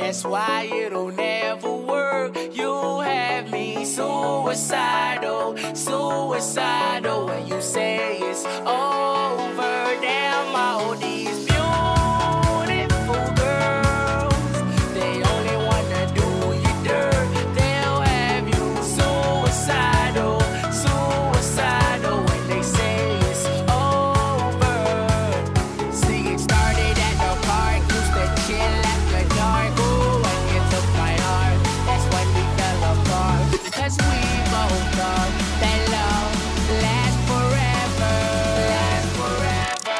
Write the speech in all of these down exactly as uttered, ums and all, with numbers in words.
that's why it'll never work. You have me suicidal, suicidal. When you say it's over, damn all these beautiful girls, they only wanna do you dirt. They'll have you suicidal, suicidal. When they say it's over. See, it started at the park, used to chill after dark. Ooh, when you took my heart, that's when we fell apart. Cause we both thought that love lasts forever, lasts forever.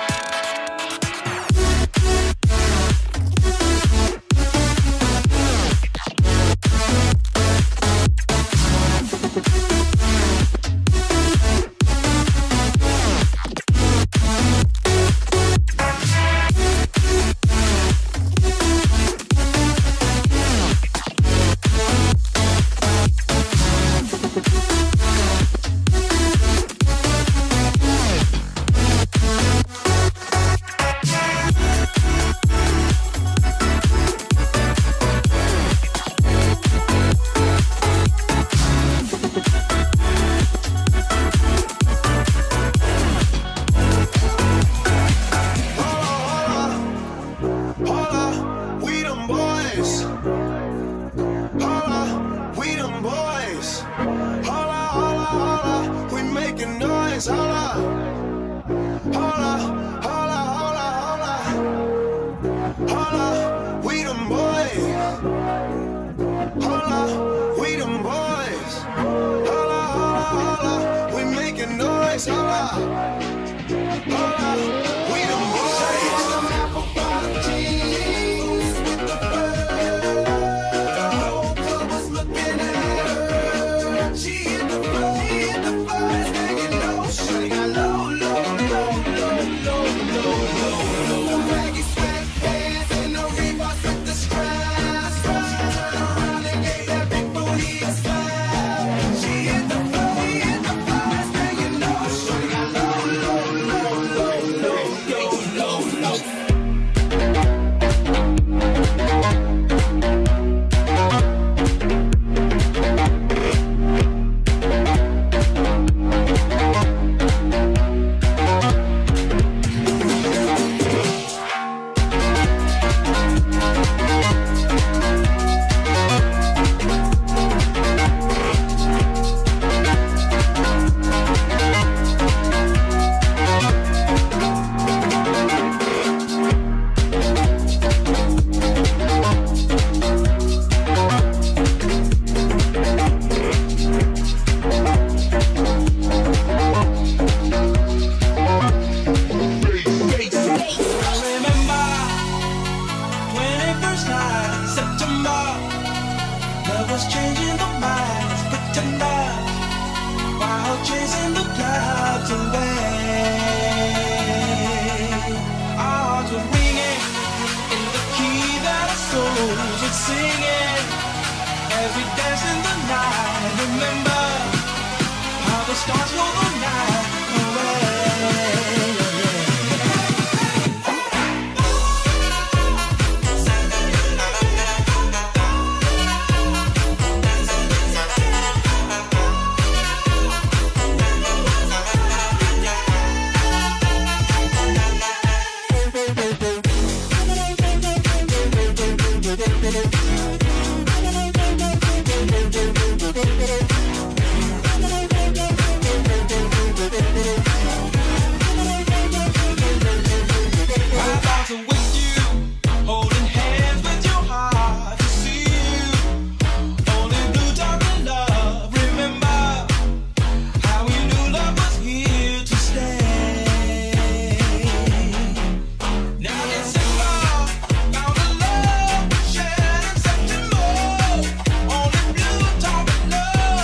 Love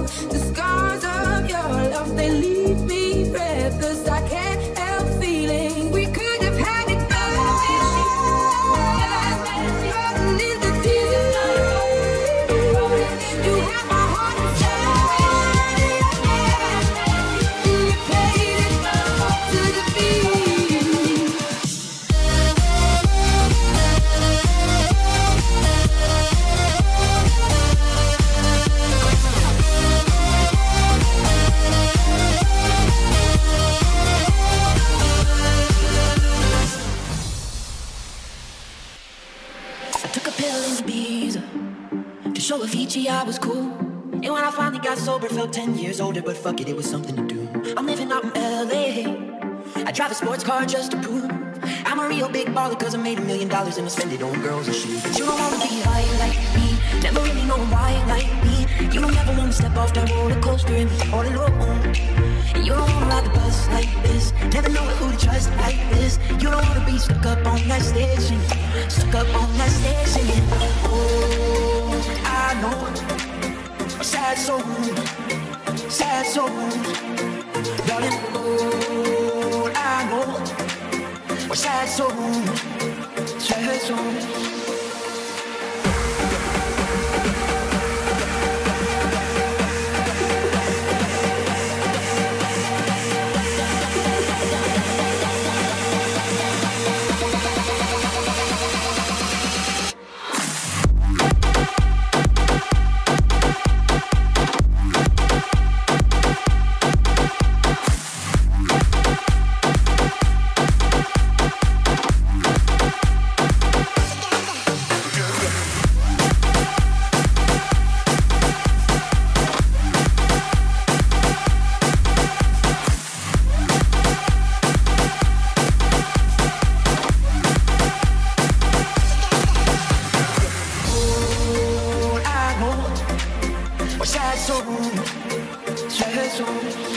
The scars of your love, they leave me breathless. I can't help feeling we could have had it all. Floating in the deep. You have my heart inside. You played it to the beat. I took a pill in Ibiza to show Avicii I was cool. And when I finally got sober, felt ten years older, but fuck it, it was something to do. I'm living out in L A. I drive a sports car just to prove I'm a real big baller, cause I made a million dollars and I spend it on girls and shoes. But you don't wanna be high like me, never really know why like me. You don't ever wanna step off that roller coaster and be all alone. And you don't wanna ride the bus like this, never know who to trust like this. You don't wanna be stuck up on that stage singing, stuck up on that stage singing. Oh, I know a sad soul, sad soul, darling. Oh, I know a sad soul, sad soul. Sad soul, sad soul.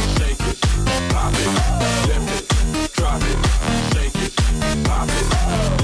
Pop it,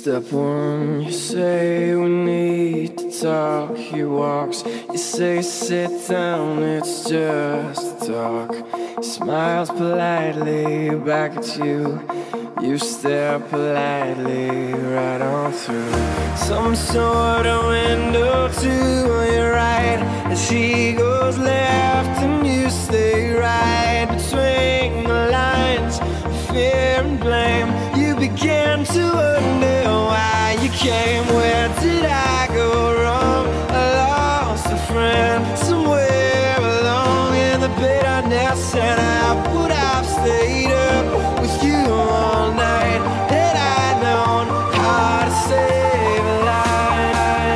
Step one, you say we need to talk. He walks, you say sit down, it's just talk. He smiles politely back at you. You stare politely right on through some sort of window to your right. As he goes left and you stay right between the lines of fear and blame. You begin to wonder why you came. Where did I go wrong? I lost a friend somewhere along in the bitterness, and I would have stayed up with you all night had I known how to save a life.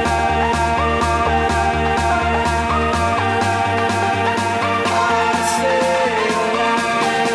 How to save a life.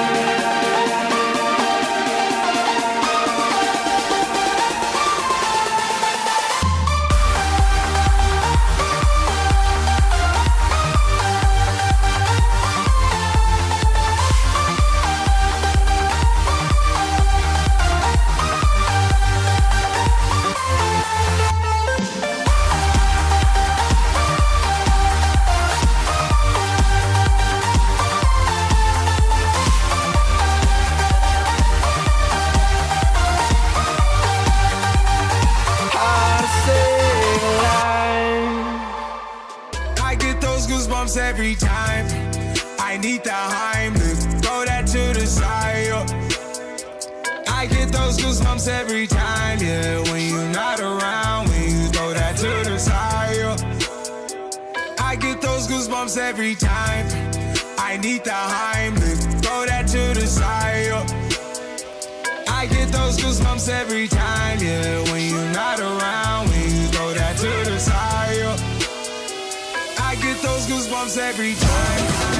Every time I need the Heimlich, throw that to the side. I get those goosebumps every time, yeah. When you're not around, when you throw that to the side. I get those goosebumps every time I need the Heimlich, throw that to the side. I get those goosebumps every time, yeah. When you're not around, when you throw that to the side. I get those goosebumps every time.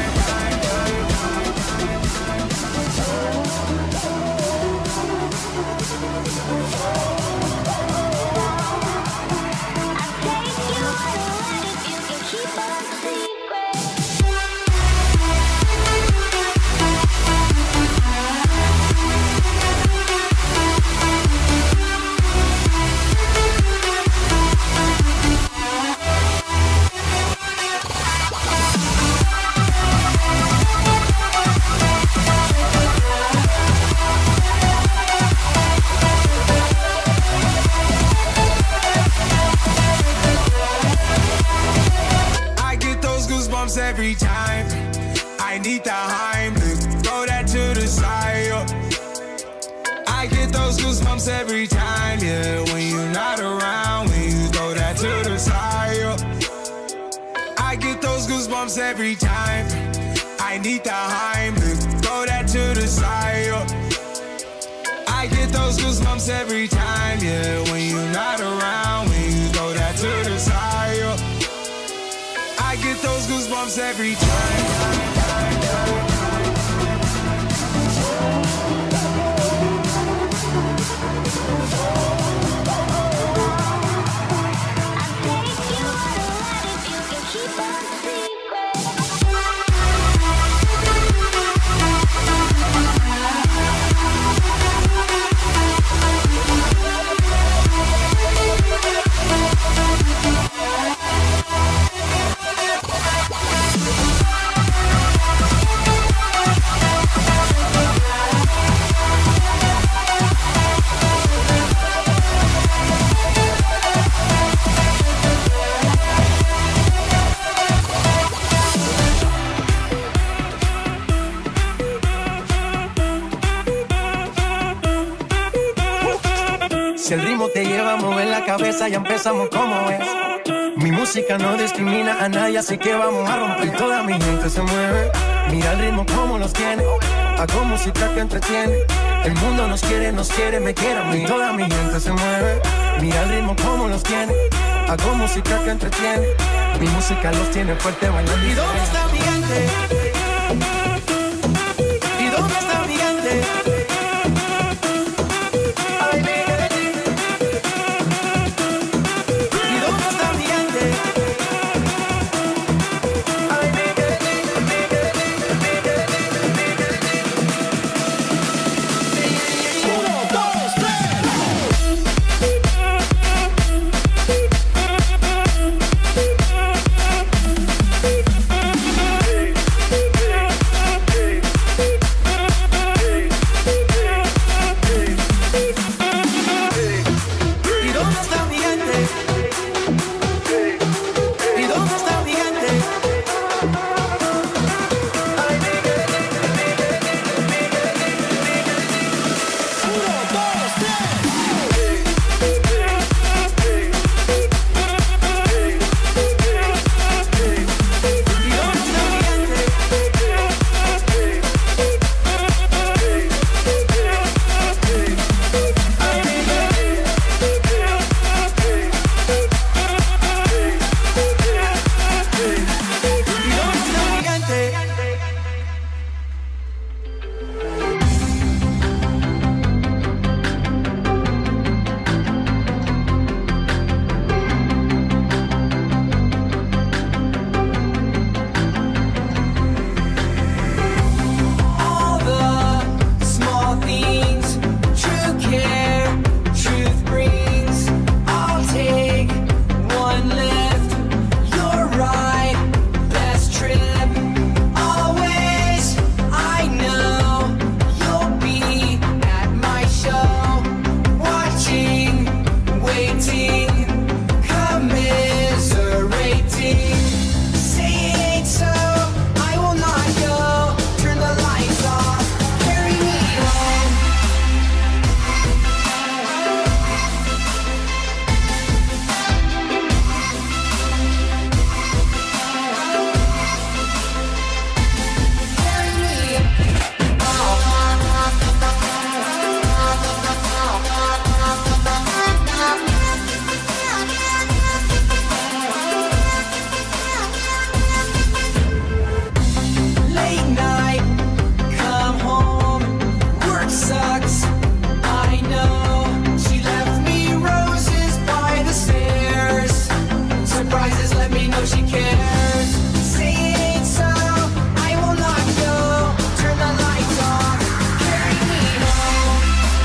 Every time I need the Heimlich, throw that to the side. I get those goosebumps every time, yeah. When you're not around, when you throw that to the side. I get those goosebumps every time I need the Heimlich, throw that to the side. I get those goosebumps every time, yeah. When you're not around, when you throw that to the side. I get those goosebumps every time. Si el ritmo te lleva a mover la cabeza, ya empezamos como es. Mi música no discrimina a nadie, así que vamos a romper. Toda mi gente se mueve, mira el ritmo como los tiene. Hago música que entretiene. El mundo nos quiere, nos quiere, me quiere a mí. Toda mi gente se mueve, mira el ritmo como los tiene. Hago música que entretiene. Mi música los tiene fuerte bailando. ¿Y dónde está mi gente? ¿Y dónde está mi gente? Uno, dos, tres. she cares. Say it ain't so, I will not go. Turn the lights off, carry me home.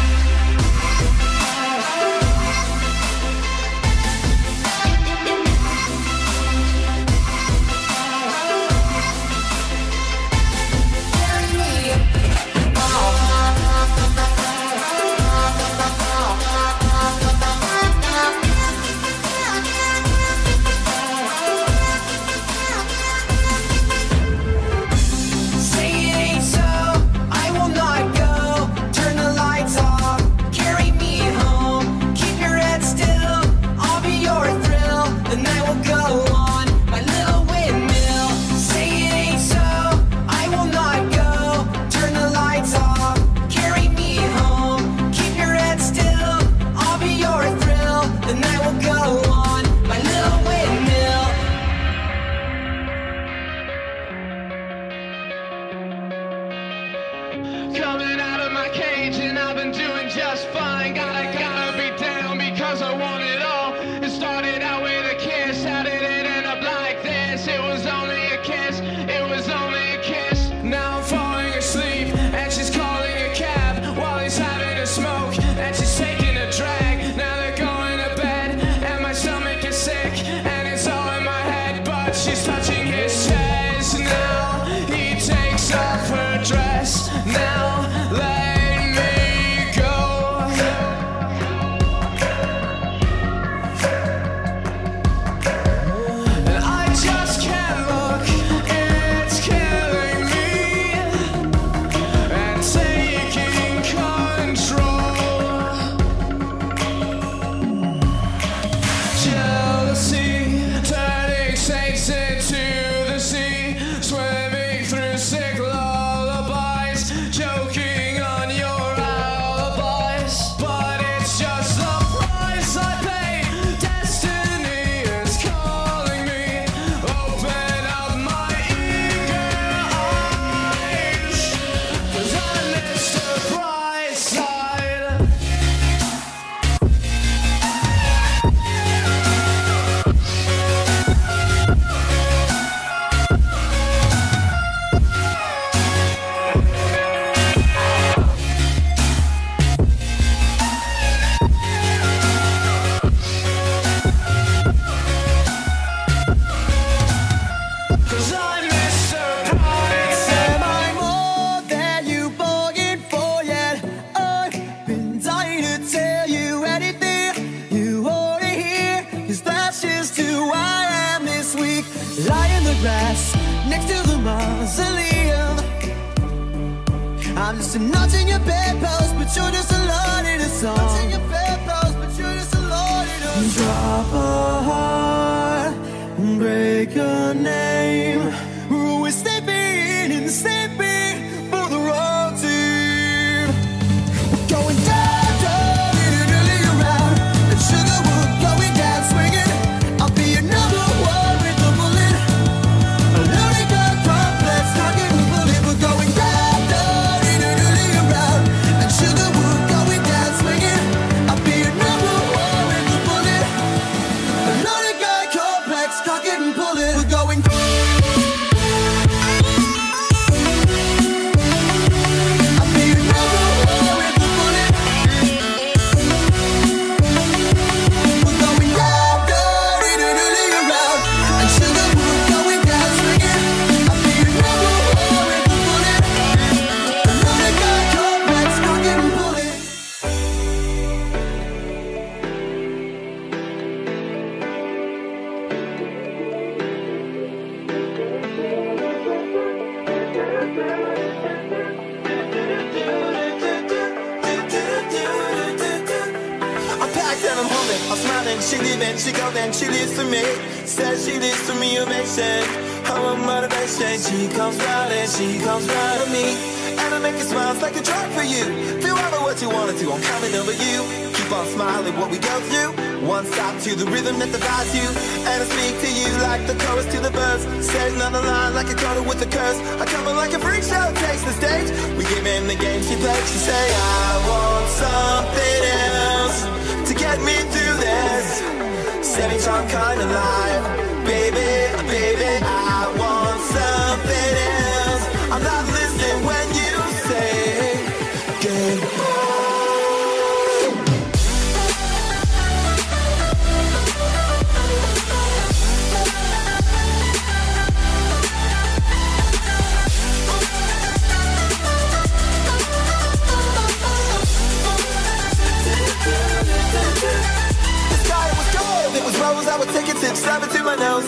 Coming out of my cage and I've been doing just fine. Gotta, gotta be down because I want it all. It started out with a kiss, how did it end up like this? It was only a kiss, it was only a kiss. Now I'm falling asleep and she's calling a cab while he's having a smoke and she's taking a drag. Now they're going to bed and my stomach is sick and it's all in my head, but she's touching his chest. Now he takes off her dress. Now let me go. And I just can't look, it's killing me and taking control. Jealousy turning saints into the sea, swimming through sick lullabies, joking on your alibis. But it's just the price I pay. Destiny is calling me. Open up my eager eyes, 'cause I missed the bright side. Cause I missed the bright side. Am I more than you bargained for yet? I've been dying to tell you anything you wanna hear, 'cause that's just who I am this week. Lie in the grass next to the mausoleum. I'm just a notch in your bedpost, but you're just a lot in a song. Notch in your bedpost, but you're just a lot in a song. Drop a heart, break a name. We're sleeping and sleeping for the wrong team. Going down, down, nearly around. And Sugarwood going down, swinging. I'll be your number one with the bullet. A lonely gun complex, knocking the bullet. We're going down, down, nearly around. And Sugarwood going down, swinging. I'll be your number one with the bullet. A lonely gun complex, knocking and pulling. We're going. I'm smiling, she leaving, she go then, she leaves for me. Says she leaves for me, ovation. I'm a motivation. She comes round and she comes round to me. And I make it smile, it's like a drug for you. Feel all of what you wanna do, I'm coming over you. Keep on smiling, what we go through. One stop to the rhythm that divides you. And I speak to you like the chorus to the verse. Says another line like a coder with a curse. I come in like a freak show, takes the stage. We give in the game she plays. She say, I want something else to get me through this semi-charm kind of life. Baby,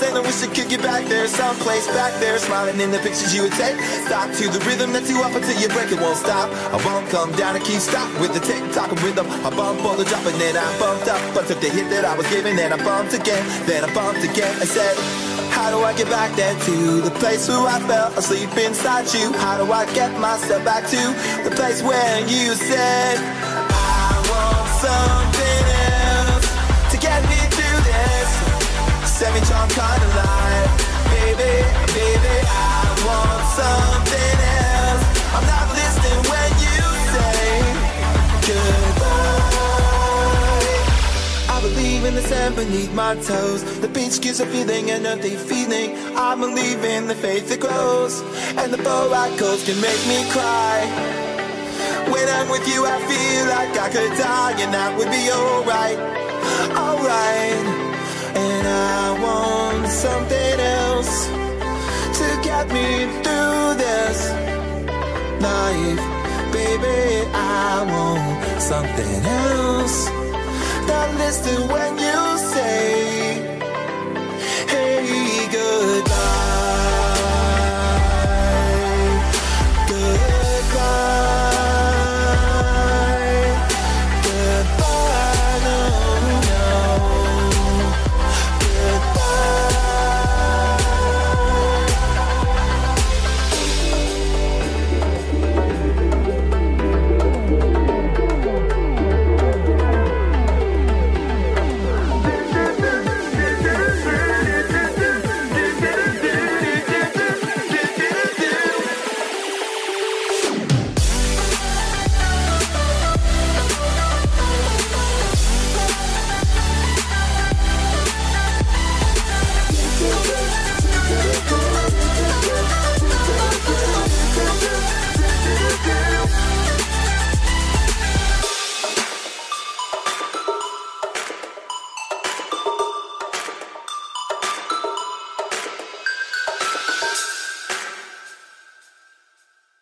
and I wish I could get back there, someplace back there, smiling in the pictures you would take. Stop to the rhythm that's you up until you break, it won't stop. I won't come down and keep stop with the tick-tock rhythm. I bump all the drop and then I bumped up. I took the hit that I was giving, then I bumped again, then I bumped again and said, how do I get back there to the place where I fell asleep inside you? How do I get myself back to the place where you said, I want something else to get me through this semi-charm kind of life. Baby, baby, I want something else. I'm not listening when you say goodbye. I believe in the sand beneath my toes. The beach gives a feeling, an earthy feeling. I believe in the faith that grows, and the boat coast can make me cry. When I'm with you I feel like I could die, and that would be alright, alright. And I want something else to get me through this life. Baby, I want something else. Not listen when you say